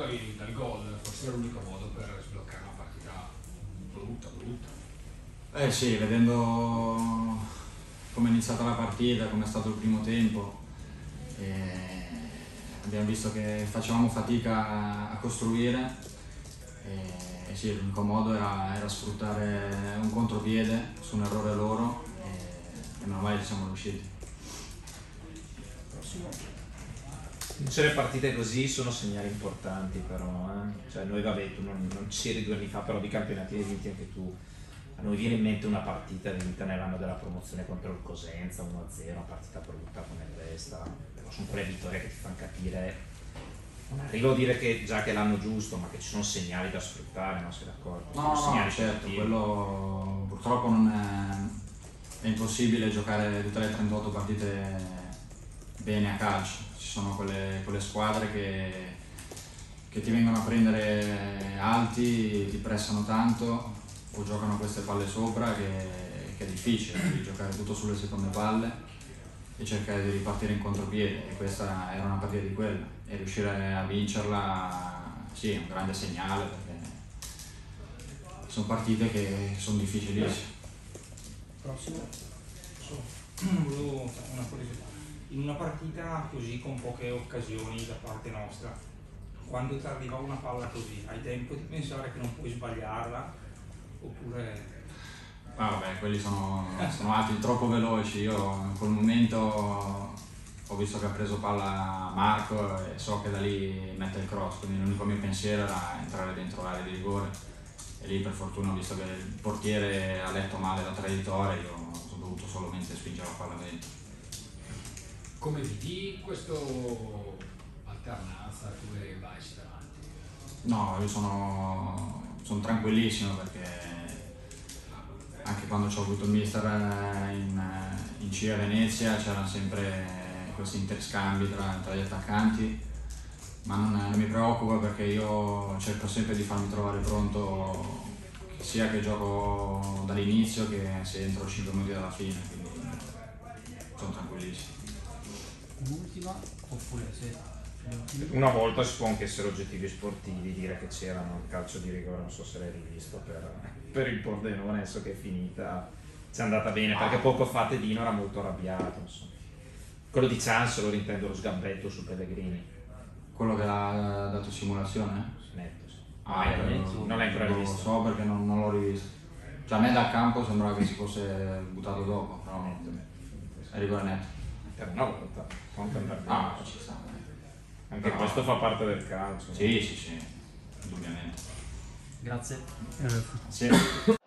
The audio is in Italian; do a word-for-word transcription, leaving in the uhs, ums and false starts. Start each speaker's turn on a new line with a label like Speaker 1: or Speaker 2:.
Speaker 1: dal, dal gol, forse era l'unico modo per sbloccare una partita brutta, brutta.
Speaker 2: Eh sì, vedendo come è iniziata la partita, come è stato il primo tempo, eh, abbiamo visto che facevamo fatica a costruire e, e sì, l'unico modo era, era sfruttare un contropiede su un errore loro e, e meno male ci siamo riusciti.
Speaker 3: Vincere partite così sono segnali importanti però, eh? Cioè noi vabbè, tu non, non c'eri due anni fa, però di campionati hai vinti anche tu. A noi viene in mente una partita vinta nell'anno della promozione contro il Cosenza, uno a zero, una partita brutta come questa, però sono quelle vittorie che ti fanno capire, non arrivo a dire che già che è l'anno giusto, ma che ci sono segnali da sfruttare, non sei d'accordo?
Speaker 2: No, no,
Speaker 3: segnali
Speaker 2: certo,
Speaker 3: positivi.
Speaker 2: quello purtroppo non è, è impossibile giocare tutte le trentotto partite bene a calcio. Ci sono quelle, quelle squadre che, che ti vengono a prendere alti, ti pressano tanto o giocano queste palle sopra che, che è difficile, devi giocare tutto sulle seconde palle e cercare di ripartire in contropiede, e questa era una partita di quella, e riuscire a vincerla sì, è un grande segnale perché sono partite che sono difficilissime.
Speaker 4: Prossimo. Volevo fare una curiosità. In una partita così con poche occasioni da parte nostra, quando ti arriva una palla così, hai tempo di pensare che non puoi sbagliarla? Oppure...
Speaker 2: Ah, vabbè, quelli sono, sono altri troppo veloci. Io in quel momento ho visto che ha preso palla Marco e so che da lì mette il cross, quindi l'unico mio pensiero era entrare dentro l'area di rigore e lì per fortuna ho visto che il portiere ha letto male la traiettoria, io ho dovuto solamente spingere la palla dentro.
Speaker 1: Come vedi questo alternanza tu e Vice davanti?
Speaker 2: No, io sono, sono tranquillissimo perché anche quando ci ho avuto il mister in, in C a Venezia c'erano sempre questi interscambi tra, tra gli attaccanti, ma non, non mi preoccupa perché io cerco sempre di farmi trovare pronto sia che gioco dall'inizio che se entro cinque minuti dalla fine, quindi sono tranquillissimo.
Speaker 5: Un'ultima oppure se
Speaker 3: Una volta si può anche essere oggettivi sportivi, dire che c'erano il calcio di rigore, non so se l'hai rivisto, per, per il Pordenone, adesso che è finita, ci è andata bene, perché poco fa Tedino era molto arrabbiato, insomma. Quello di Chancellor intendo, lo sgambetto su Pellegrini.
Speaker 2: Quello che ha dato simulazione?
Speaker 3: Netto, sì.
Speaker 2: Ah,
Speaker 3: non,
Speaker 2: eh,
Speaker 3: non, non l'hai ancora
Speaker 2: non lo
Speaker 3: rivisto?
Speaker 2: so perché non, non l'ho rivisto. Cioè a me dal campo sembrava che si fosse buttato dopo, però è rigore netto.
Speaker 3: Per una volta, non per andare bene.
Speaker 2: Ah, ci sta.
Speaker 3: Anche
Speaker 2: No.
Speaker 3: questo fa parte del calcio.
Speaker 2: Sì, sì, sì, indubbiamente.
Speaker 5: grazie.
Speaker 2: Sì.